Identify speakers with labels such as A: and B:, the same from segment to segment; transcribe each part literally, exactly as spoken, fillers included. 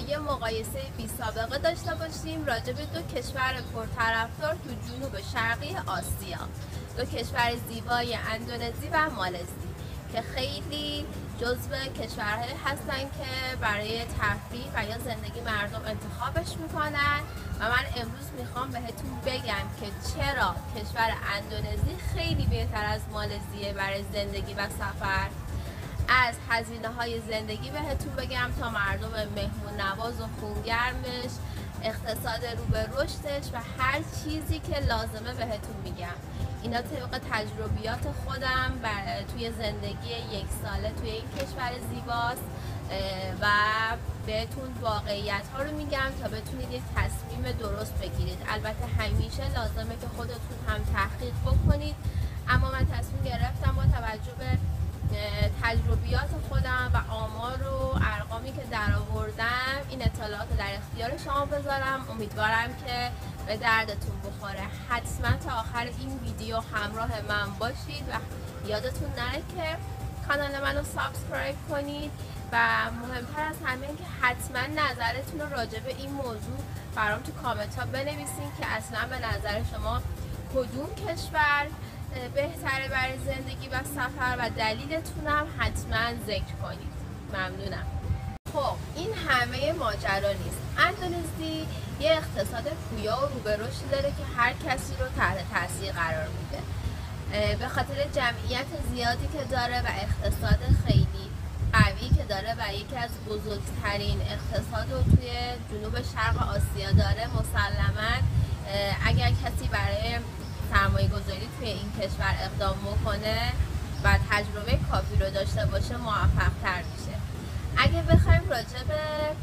A: یه مقایسه بی سابقه داشته باشیم راجع به دو کشور پرطرفدار تو جنوب شرقی آسیا، دو کشور زیبای اندونزی و مالزی که خیلی جزو کشورهایی هستن که برای تفریح و یا زندگی مردم انتخابش میکنن و من امروز میخوام بهتون بگم که چرا کشور اندونزی خیلی بهتر از مالزیه برای زندگی و سفر. از هزینه های زندگی بهتون بگم تا مردم مهمون نواز و خونگرمش، اقتصاد رو به رشدش و هر چیزی که لازمه بهتون میگم. اینا طبق تجربیات خودم توی زندگی یک ساله توی این کشور زیباست و بهتون واقعیت ها رو میگم تا بتونید یک تصمیم درست بگیرید. البته همیشه لازمه که خودتون هم تحقیق بکنید، اما من تصمیم گرفتم با توجه به تجربیات خودم و آمار و ارقامی که در آوردم این اطلاعات در اختیار شما بذارم. امیدوارم که به دردتون بخوره. حتما تا آخر این ویدیو همراه من باشید و یادتون نره که کانال منو سابسکرایب کنید و مهمتر از همه این که حتما نظرتون رو راجع به این موضوع برام تو کامنت ها بنویسین که اصلا به نظر شما کدوم کشور بهتره برای زندگی و سفر و دلیلتون هم حتما ذکر کنید. ممنونم. خب این همه ماجرا نیست. اندونزی یه اقتصاد پویا و رو به رشد داره که هر کسی رو تحت تاثیر قرار میده به خاطر جمعیت زیادی که داره و اقتصاد خیلی قوی که داره و یکی از بزرگترین اقتصاد رو توی جنوب شرق آسیا داره. مسلما اگر کسی برای سرمایه گذاری توی این کشور اقدام بکنه و تجربه کافی رو داشته باشه موفق تر میشه. اگه بخوایم راجع به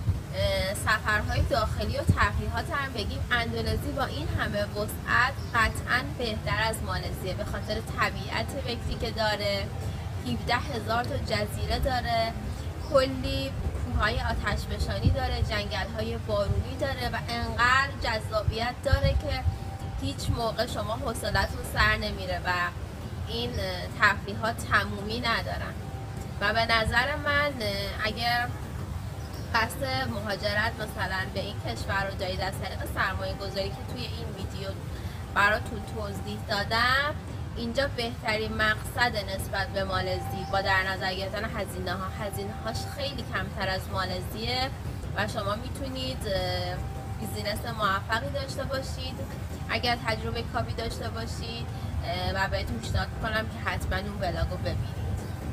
A: سفرهای داخلی و تفریحات هم بگیم، اندونزی با این همه وسعت قطعا بهتر از مالزیه به خاطر طبیعت بکری که داره. هفده هزار تا جزیره داره، کلی کوههای آتشفشانی داره، جنگل‌های بارونی داره و انقدر جذابیت داره که هیچ موقع شما حوصلتون سر نمیره و این تفریحات تمومی ندارن. و به نظر من اگر قصد مهاجرت مثلا به این کشور رو دارید از طریق سرمایه گذاری که توی این ویدیو براتون توضیح دادم، اینجا بهترین مقصد نسبت به مالزی با در نظر گرفتن هزینه ها. هزینه هاش خیلی کمتر از مالزیه و شما میتونید بیزینس موفقی داشته باشید اگر تجربه کافی داشته باشید و بهتون پیشنهاد کنم که حتما اون ولاگو ببینید.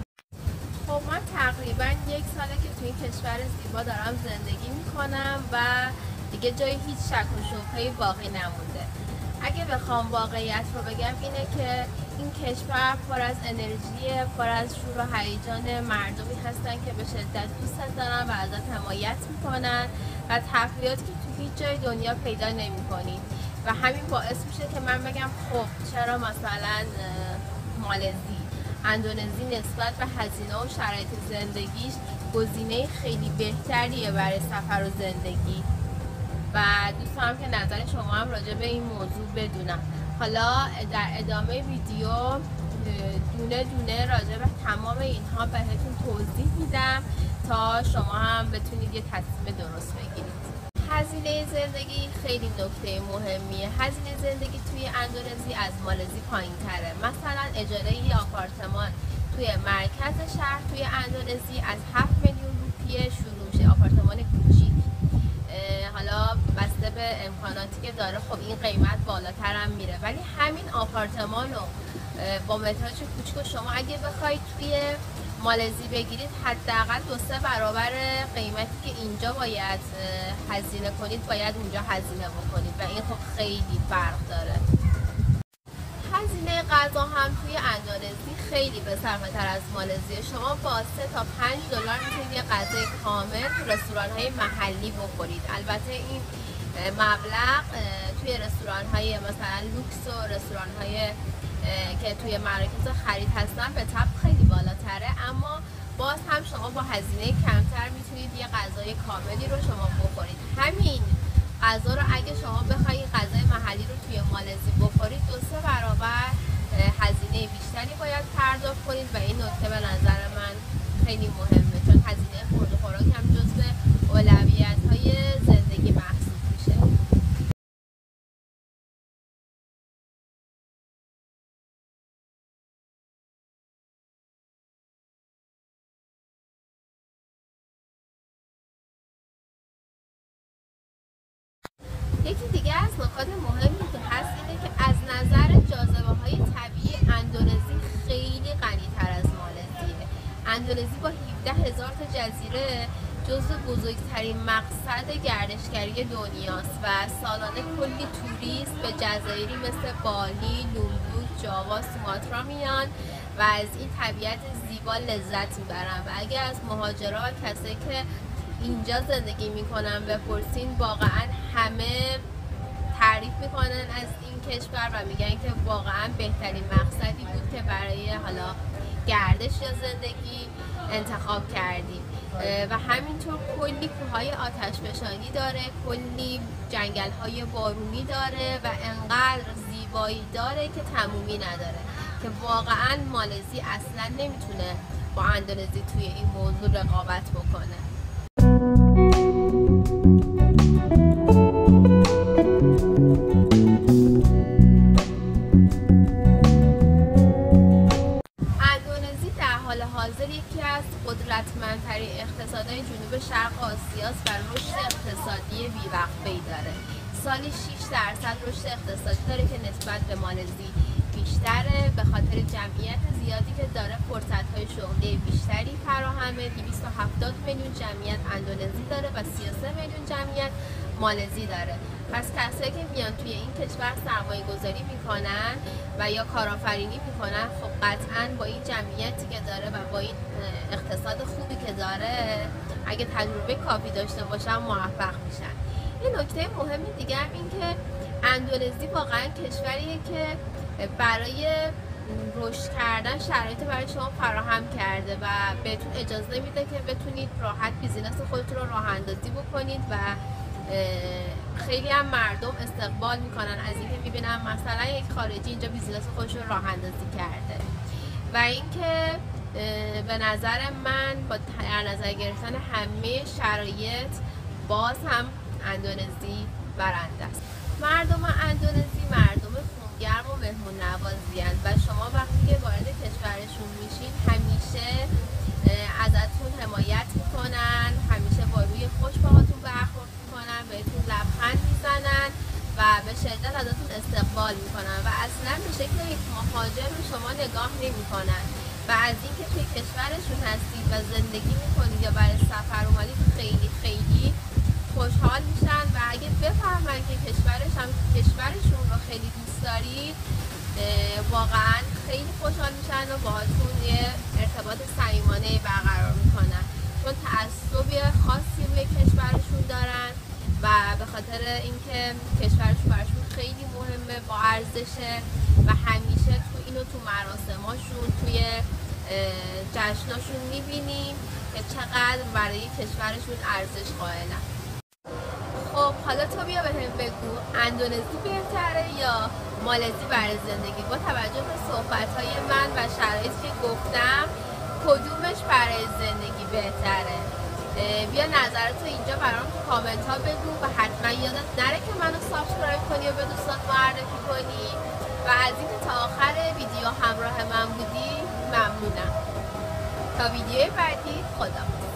A: خب من تقریبا یک ساله که توی این کشور زیبا دارم زندگی میکنم و دیگه جای هیچ شک و شبهه‌ای باقی نمونده. اگه بخوام واقعیت رو بگم اینه که این کشور پر از انرژی، پر از شور و هیجان مردمی هستن که به شدت دوست دارن و ازت حمایت میکنن و تفریحاتی که تو هیچ جای دنیا پیدا نمیکنید و همین باعث میشه که من بگم خب چرا مثلا مالزی، اندونزی نسبت به هزینه و شرایط زندگیش گزینه خیلی بهتریه برای سفر و زندگی و دوست دارم که نظر شما هم راجع به این موضوع بدونم. حالا در ادامه ویدیو دونه دونه راجع به تمام اینها بهتون توضیح میدم تا شما هم بتونید یه تصمیم درست بگیرید. هزینه زندگی خیلی نکته مهمیه. هزینه زندگی توی اندونزی از مالزی پایین تره. مثلا اجاره یه آپارتمان توی مرکز شهر توی اندونزی از هفت میلیون روپیه شروع میشه. آپارتمان کوچیک، حالا بسته به امکاناتی که داره خب این قیمت بالاتر هم میره، ولی همین آپارتمان رو با متراژ کوچیک شما اگه بخواید توی مالزی بگیرید حداقل دو سه برابر قیمتی که اینجا باید هزینه کنید باید اونجا هزینه بکنید و این خب خیلی فرق داره. هزینه غذا هم توی اندونزی خیلی به صرفه تر از مالزی. شما با سه تا پنج دلار میتونید یه غذای کامل تو رستوران های محلی بخورید. البته این مبلغ توی رستوران های مثلا لوکس و رستوران های که توی مراکز خرید هستن به طب خیلی بالاتره، اما باز هم شما با هزینه کمتر میتونید یه غذای کاملی رو شما بخورید. همین غذا رو اگه شما بخواید غذای محلی رو توی مالزی بخورید دو سه برابر هزینه بیشتری باید پرداخت کنید و این نکته به نظر من خیلی مهمه چون هزینه خورد و خوراک هم جزو اولویت های زندگی محسوب میشه. یکی دیگه از نکات مهمی که هست اینه که از نظر جاذبه های طبیعی اندونزی خیلی غنی تر از مالزیه. اندونزی با هفده هزار تا جزیره جزو بزرگترین مقصد گردشگری دنیاست و سالانه کلی توریست به جزایری مثل بالی، لومبوک، جاوا، سوماترا میان و از این طبیعت زیبا لذت میبرن. و اگر از مهاجرا و کسایی که اینجا زندگی میکنن بپرسین، واقعا همه تعریف میکنن از این کشور و میگن که واقعا بهترین مقصدی بود که برای حالا گردش یا زندگی انتخاب کردیم. و همینطور کلی کوههای آتشفشانی داره، کلی جنگل‌های بارونی داره و انقدر زیبایی داره که تمومی نداره، که واقعا مالزی اصلا نمیتونه با اندونزی توی این موضوع رقابت بکنه. حاضر یکی از قدرتمندترین اقتصادهای جنوب شرق آسیاست و رشد اقتصادی بیوقفه‌ای داره. سالی شش درصد رشد اقتصادی داره که نسبت به مالزی بیشتره، به خاطر جمعیت زیادی که داره فرصت‌های شغلی بیشتری فراهمه. دویست و هفتاد میلیون جمعیت اندونزی داره و سی و سه میلیون جمعیت مالزی داره. پس کسایی که میان توی این کشور سرمایه گذاری میکنن و یا کارآفرینی میکنن، خب قطعا با این جمعیتی که داره و با این اقتصاد خوبی که داره، اگه تجربه کافی داشته باشن موفق میشن. یه نکته مهم دیگه هم این که اندونزی واقعا کشوریه که برای رشد کردن شرایط برای شما فراهم کرده و بهتون اجازه میده که بتونید راحت بیزینس خودتون رو راه اندازی بکنید و خیلی هم مردم استقبال میکنن از اینکه میبینن مثلا یک خارجی اینجا بیزینس خودش رو راه اندازی کرده. و اینکه به نظر من با در نظر گرفتن همه شرایط باز هم اندونزی برنده است. مردم اندونزی مردم خونگرم و مهمون نوازی هستند و شما وقتی که وارد کشورشون میشین همیشه ازتون حمایت میکنن، همیشه با روی خوش باهاتون برخورد میکنن، بهتون لبخند میزنن و به شدت ازتون استقبال میکنن و اصلا به شکل یک مهاجر به شما نگاه نمیکنن و از اینکه توی کشورشون هستید و زندگی میکنید یا برای سفر اومدید خیلی خیلی خوشحال میشن و اگه بفهمن که کشورش هم کشورشون رو خیلی دوست دارید، واقعا خیلی خوشحال میشن و باهاتون یه ارتباط صمیمانه برقرار میکنن، چون تعصب خاصی روی کشورشون دارن و به خاطر اینکه کشورشون براشون خیلی مهمه، با ارزشه و همیشه تو اینو تو مراسماشون، توی جشناشون میبینیم که چقدر برای کشورشون ارزش قائلن. خب حالا تو بیا بهم بگو اندونزی بهتره یا مالزی برای زندگی؟ با توجه به صحبت‌های من و شرایطی که گفتم کدومش برای زندگی بهتره؟ بیا نظرتو اینجا برام تو کامنت ها بگو و حتما یادت نره که منو سابسکرایب کنی و به دوستات معرفی کنی و از اینکه تا آخر ویدیو همراه من بودی ممنونم. تا ویدیو بعدی، خدا.